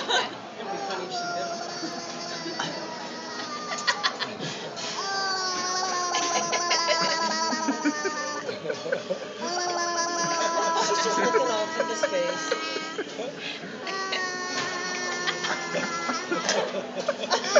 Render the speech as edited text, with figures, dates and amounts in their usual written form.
It'd be funny if she didn't. She's just looking off into space.